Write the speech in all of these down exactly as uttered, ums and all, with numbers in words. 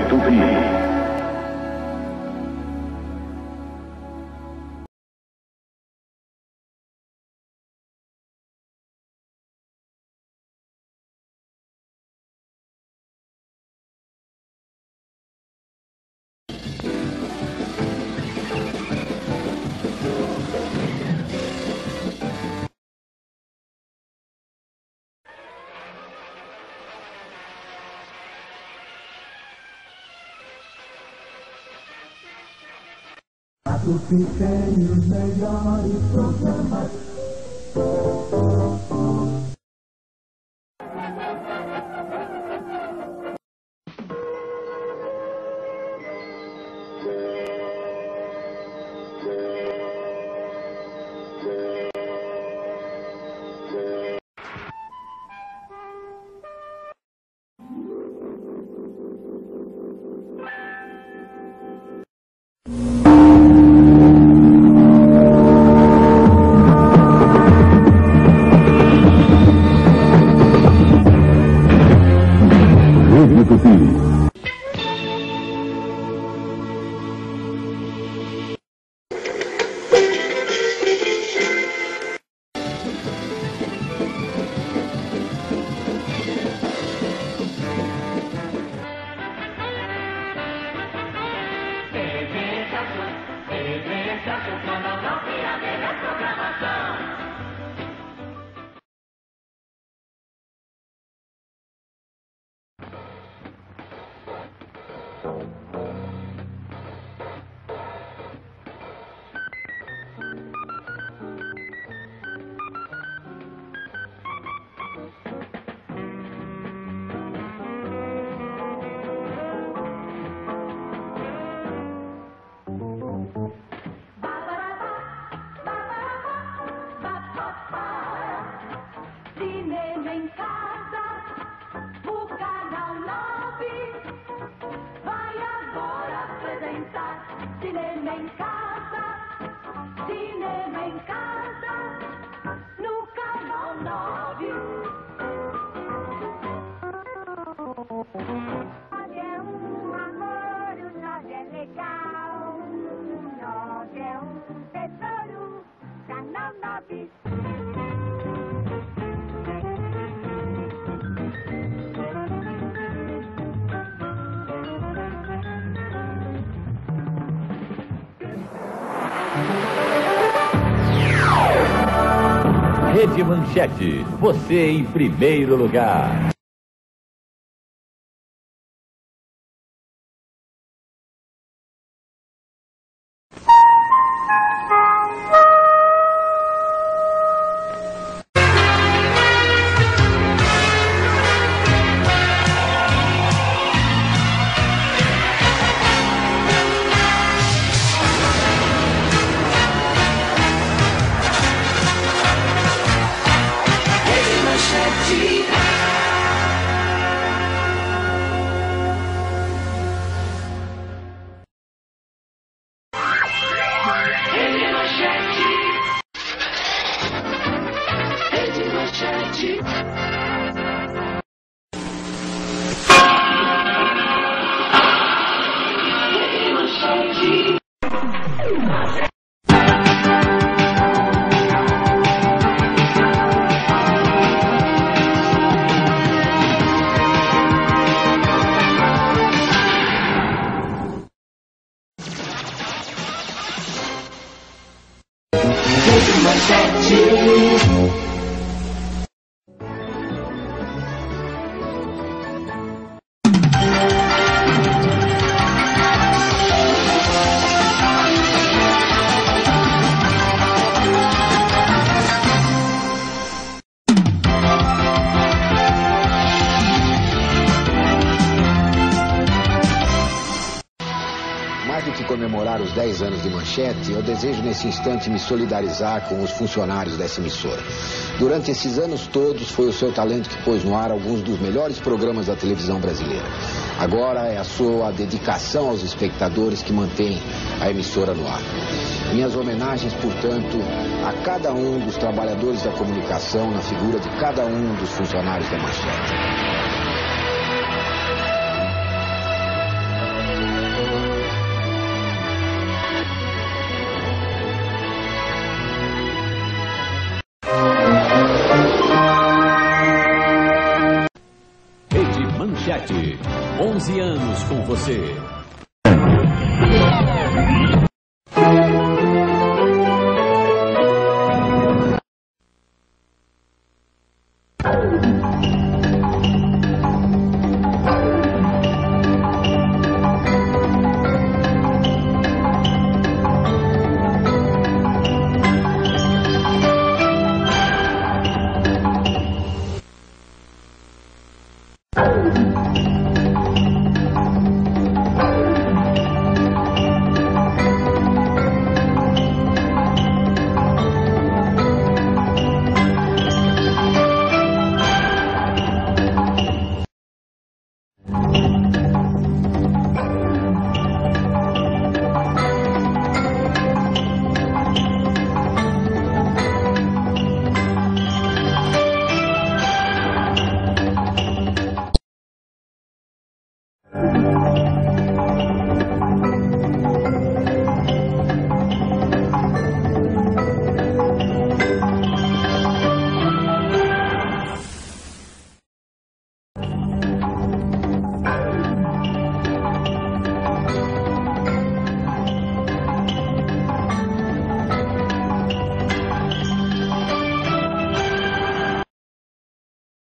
Tupi. Tu tem os melhores programas. Cinema em casa, o canal nove vai agora apresentar. Cinema em casa, cinema em casa, no canal nove. Nós é um amor, o nós é legal, nós é um tesouro, canal nove. Rede Manchete, você em primeiro lugar. Comemorar os dez anos de Manchete, eu desejo nesse instante me solidarizar com os funcionários dessa emissora. Durante esses anos todos, foi o seu talento que pôs no ar alguns dos melhores programas da televisão brasileira. Agora é a sua dedicação aos espectadores que mantém a emissora no ar. Minhas homenagens, portanto, a cada um dos trabalhadores da comunicação, na figura de cada um dos funcionários da Manchete. onze anos com você.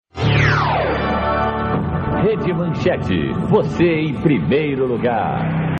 Rede Manchete, você em primeiro lugar.